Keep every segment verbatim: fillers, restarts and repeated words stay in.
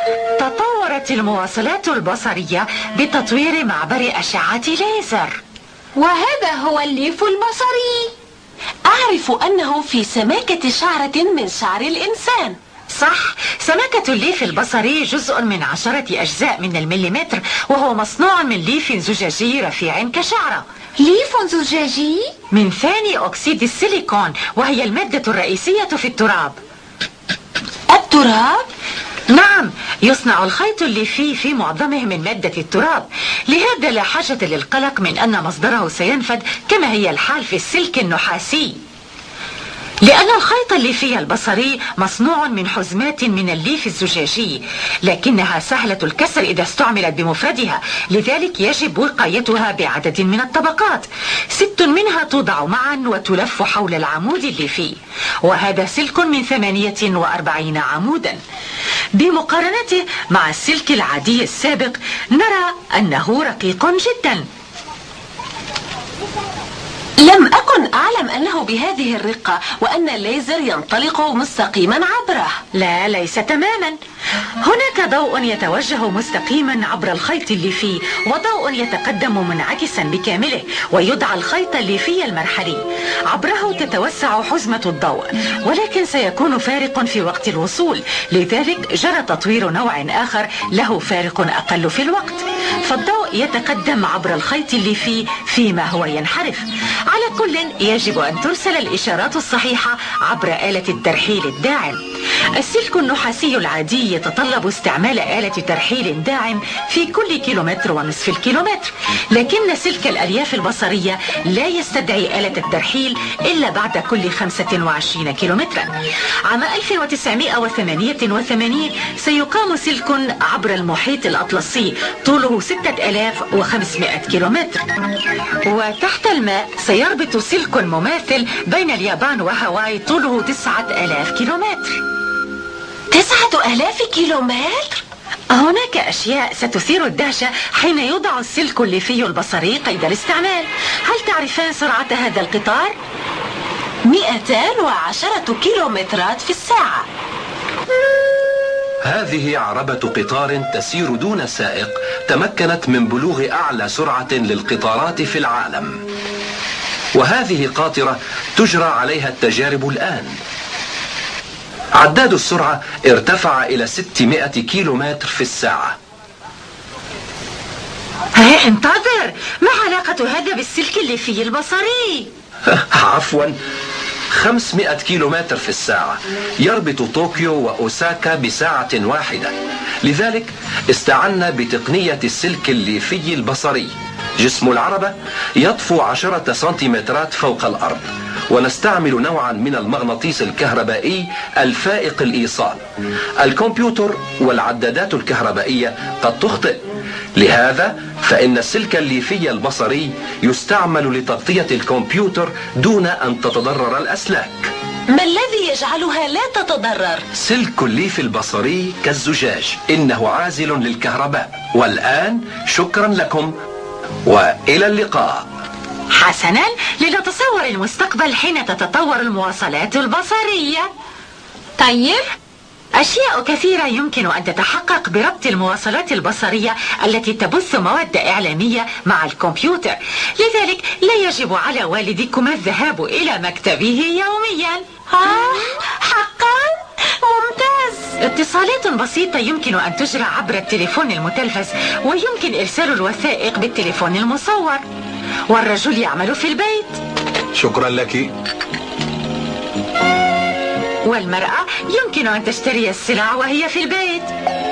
تطورت المواصلات البصرية بتطوير معبر أشعة ليزر، وهذا هو الليف البصري. أعرف أنه في سماكة شعرة من شعر الإنسان. صح، سماكة الليف البصري جزء من عشرة أجزاء من المليمتر، وهو مصنوع من ليف زجاجي رفيع كشعرة. ليف زجاجي؟ من ثاني أكسيد السيليكون، وهي المادة الرئيسية في التراب. التراب؟ نعم، يصنع الخيط الليفي في معظمه من مادة التراب، لهذا لا حاجة للقلق من أن مصدره سينفد كما هي الحال في السلك النحاسي، لأن الخيط الليفي البصري مصنوع من حزمات من الليف الزجاجي، لكنها سهلة الكسر إذا استعملت بمفردها، لذلك يجب وقايتها بعدد من الطبقات. ست منها توضع معا وتلف حول العمود الليفي، وهذا سلك من ثمانية وأربعين عمودا. بمقارنته مع السلك العادي السابق نرى أنه رقيق جدا. لم أكن أعلم أنه بهذه الرقة وأن الليزر ينطلق مستقيما عبره. لا، ليس تماما. هناك ضوء يتوجه مستقيما عبر الخيط الليفي، وضوء يتقدم منعكسا بكامله ويدعى الخيط الليفي المرحلي. عبره تتوسع حزمة الضوء، ولكن سيكون فارق في وقت الوصول، لذلك جرى تطوير نوع آخر له فارق أقل في الوقت، فالضوء يتقدم عبر الخيط الليفي فيما هو ينحرف. على كل يجب أن ترسل الإشارات الصحيحة عبر آلة الترحيل الداعم. السلك النحاسي العادي يتطلب استعمال آلة ترحيل داعم في كل كيلومتر ونصف الكيلومتر، لكن سلك الألياف البصرية لا يستدعي آلة الترحيل إلا بعد كل خمسة وعشرين كيلومترا. عام ألف وتسعمائة وثمانية وثمانين سيقام سلك عبر المحيط الأطلسي طوله ستة آلاف وخمسمائة كيلومتر، وتحت الماء سيربط سلك مماثل بين اليابان وهاواي طوله تسعة آلاف كيلومتر. تسعة آلاف كيلومتر؟ هناك أشياء ستثير الدهشة حين يوضع السلك الليفي البصري قيد الاستعمال. هل تعرفان سرعة هذا القطار؟ مئتان وعشرة كيلومترات في الساعة. هذه عربة قطار تسير دون سائق، تمكنت من بلوغ أعلى سرعة للقطارات في العالم، وهذه قاطرة تجرى عليها التجارب الآن. عداد السرعة ارتفع إلى ستمائة كيلومتر في الساعة. هي انتظر، ما علاقة هذا بالسلك الليفي البصري؟ عفوا، خمسمائة كيلومتر في الساعة يربط طوكيو وأوساكا بساعة واحدة، لذلك استعنا بتقنية السلك الليفي البصري. جسم العربة يطفو عشرة سنتيمترات فوق الأرض، ونستعمل نوعا من المغناطيس الكهربائي الفائق الإيصال. الكمبيوتر والعدادات الكهربائية قد تخطئ، لهذا فإن السلك الليفي البصري يستعمل لتغطية الكمبيوتر دون أن تتضرر الأسلاك. ما الذي يجعلها لا تتضرر؟ سلك الليف البصري كالزجاج، إنه عازل للكهرباء. والآن شكرا لكم وإلى اللقاء. حسنا، لنتصور المستقبل حين تتطور المواصلات البصرية. طيب، أشياء كثيرة يمكن أن تتحقق بربط المواصلات البصرية التي تبث مواد إعلامية مع الكمبيوتر، لذلك لا يجب على والدكما الذهاب إلى مكتبه يوميا. آه، حقا؟ ممتاز. اتصالات بسيطة يمكن أن تجرى عبر التليفون المتلفز، ويمكن إرسال الوثائق بالتليفون المصور، والرجل يعمل في البيت. شكرا لك. والمرأة يمكن أن تشتري السلع وهي في البيت.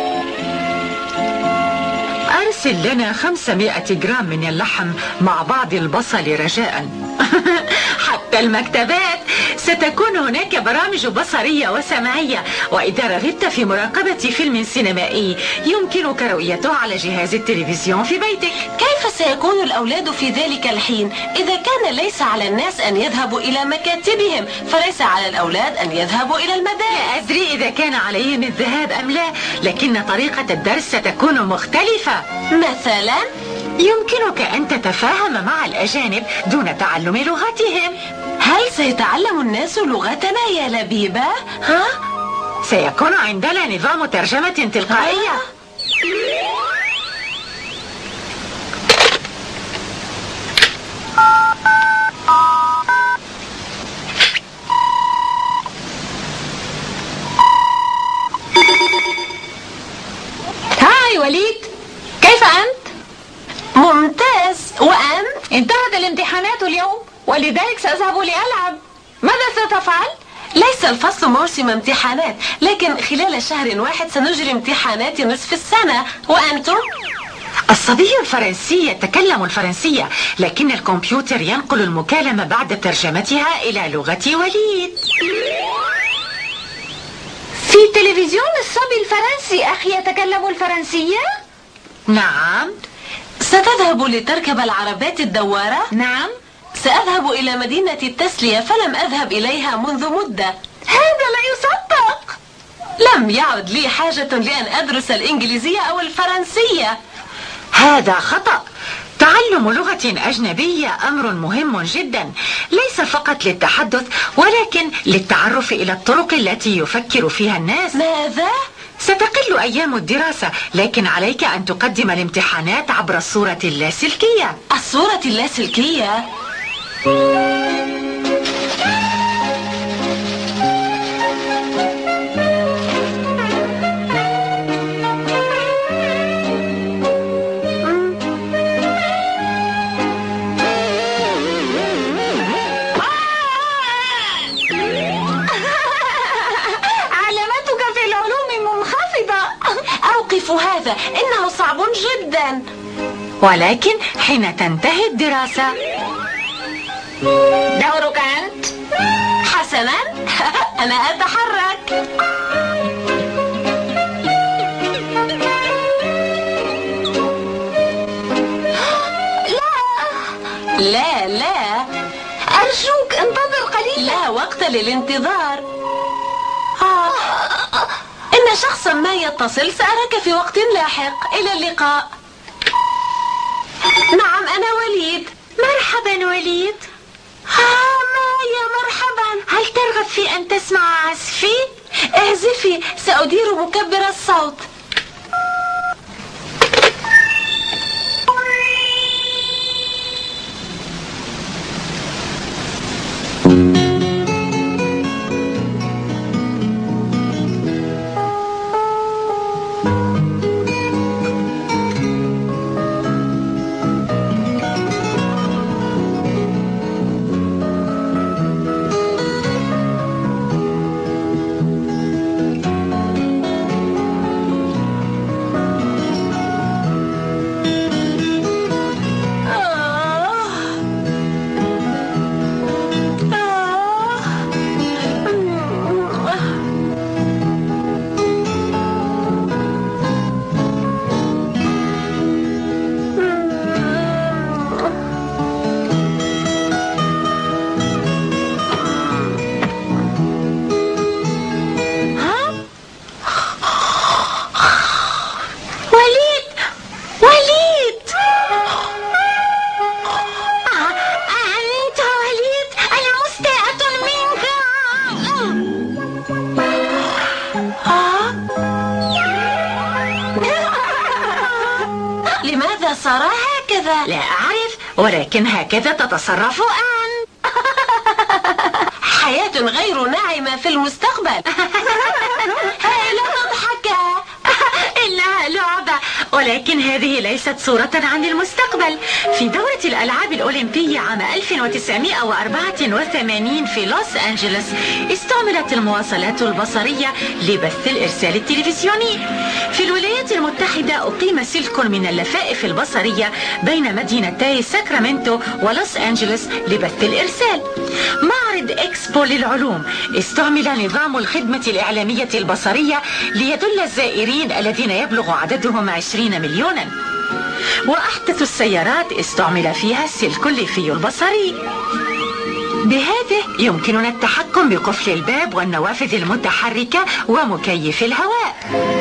أرسل لنا خمسمائة جرام من اللحم مع بعض البصل رجاء. حتى المكتبات ستكون هناك برامج بصرية وسمعية، وإذا رغبت في مراقبة فيلم سينمائي يمكنك رؤيته على جهاز التلفزيون في بيتك. كيف سيكون الأولاد في ذلك الحين إذا كان ليس على الناس أن يذهبوا إلى مكاتبهم، فليس على الأولاد أن يذهبوا إلى المدارس؟ لا أدري إذا كان عليهم الذهاب أم لا، لكن طريقة الدرس ستكون مختلفة. مثلا يمكنك أن تتفاهم مع الأجانب دون تعلم لغتهم. هل سيتعلم الناس لغتنا يا لبيبة؟ ها؟ سيكون عندنا نظام ترجمة تلقائية. هاي وليد، كيف أنت؟ ممتاز. وأنت؟ انتهت الامتحانات اليوم ولذلك سأذهب لألعب. ماذا ستفعل؟ ليس الفصل موسم امتحانات، لكن خلال شهر واحد سنجري امتحانات نصف السنة. وأنتم؟ الصبي الفرنسي يتكلم الفرنسية، لكن الكمبيوتر ينقل المكالمة بعد ترجمتها إلى لغة وليد. في تلفزيون الصبي الفرنسي أخي يتكلم الفرنسية؟ نعم. ستذهب لتركب العربات الدوارة؟ نعم. سأذهب إلى مدينة التسلية، فلم أذهب إليها منذ مدة. هذا لا يصدق. لم يعد لي حاجة لأن أدرس الإنجليزية أو الفرنسية. هذا خطأ. تعلم لغة أجنبية أمر مهم جدا، ليس فقط للتحدث ولكن للتعرف إلى الطرق التي يفكر فيها الناس. ماذا؟ ستقل أيام الدراسة، لكن عليك أن تقدم الامتحانات عبر الصورة اللاسلكية. الصورة اللاسلكية؟ أوقف هذا، إنه صعب جدا. ولكن حين تنتهي الدراسة دورك أنت. حسنا، أنا أتحرك. لا لا لا، أرجوك انتظر قليلا. لا وقت للانتظار. آه. إن شخصا ما يتصل، سأراك في وقت لاحق. إلى اللقاء. نعم أنا وليد. مرحبا وليد. آه مايا مرحبا. هل ترغب في أن تسمع عزفي؟ اعزفي، سأدير مكبر الصوت. لماذا صار هكذا؟ لا أعرف، ولكن هكذا تتصرف أنت. حياة غير ناعمة في المستقبل. لا تضحك، إنها لعبة، ولكن هذه ليست صورة عن المستقبل. في دورة الألعاب الأولمبية عام ألف وتسعمائة وأربعة وثمانين في لوس أنجلوس استعملت المواصلات البصرية لبث الإرسال التلفزيوني. في الولايات المتحدة أقيم سلك من اللفائف البصرية بين مدينتي ساكرامنتو ولوس أنجلوس لبث الإرسال. معرض إكسبو للعلوم استعمل نظام الخدمة الإعلامية البصرية ليدل الزائرين الذين يبلغ عددهم عشرين مليونا. وأحدث السيارات استعمل فيها السلك الليفي البصري. بهذا يمكننا التحكم بقفل الباب والنوافذ المتحركة ومكيف الهواء.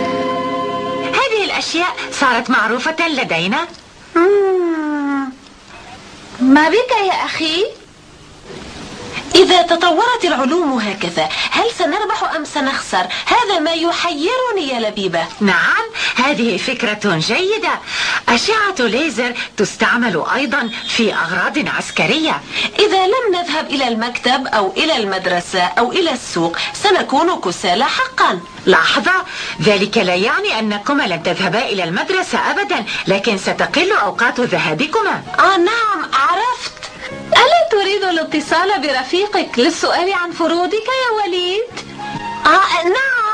هذه الأشياء صارت معروفة لدينا. ما بك يا أخي؟ إذا تطورت العلوم هكذا هل سنربح أم سنخسر؟ هذا ما يحيرني يا لبيبة. نعم، هذه فكرة جيدة. أشعة ليزر تستعمل أيضا في أغراض عسكرية. إذا لم نذهب إلى المكتب أو إلى المدرسة أو إلى السوق سنكون كسالى حقا. لحظة، ذلك لا يعني أنكما لن تذهبا إلى المدرسة أبدا، لكن ستقل أوقات ذهابكما. آه نعم، عرفت. ألا تريد الاتصال برفيقك للسؤال عن فروضك يا وليد؟ آه نعم.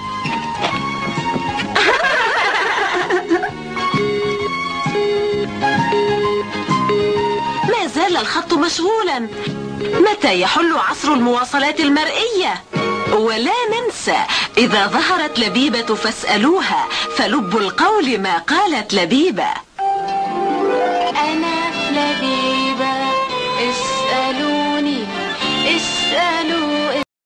ما زال الخط مشغولا. متى يحل عصر المواصلات المرئية؟ ولا ننسى، إذا ظهرت لبيبة فاسألوها، فلب القول ما قالت لبيبة. أنا لبيبة، اسألوني اسألوني